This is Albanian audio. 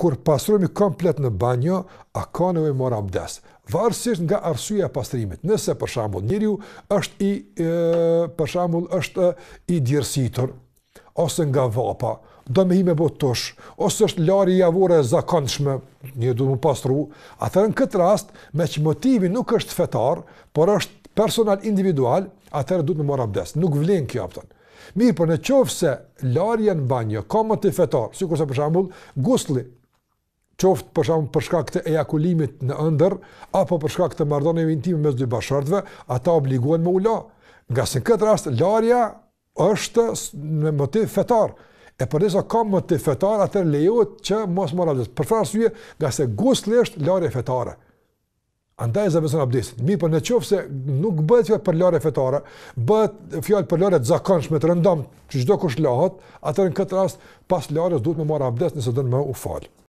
kur pastrojmë komplet në banjo, a ka nevojë marr abdes. Varësisht nga arsyeja e pastrimit. Nëse për shembull njeriu është i djersitur ose nga vapa, do me hi me bot tush, ose është larje javore e zakonshme, një du më pastru, atëherë në këtë rast, me që motivi nuk është fetar, por është personal individual, atëherë du të më marr abdes. Nuk vlen kjo apëton. Mirë, por në qoftë se larja në banjo ka motiv fetar, sikur se për shembull gusli, qoftë për shembull për shkak të ejakulimit në ëndër apo për shkak të marrëdhënieve intime mes dy bashkëshortëve, ata obligohen me u la. Nga se në këtë rast larja është me motiv fetar. E përderisa ka motiv fetar, atëherë lejohet që mos marrë abdes. Për far arsye, nga se gusli është larje fetare. Andaj zëvendëson abdesin. Mirë, por nëse nuk bëhet fjalë për larje fetare, bëhet fjalë për larje të zakonshme të rëndom, që çdo kush lahet, atëherë në këtë rast pas larjes duhet të marrë abdes nëse do të më u fal.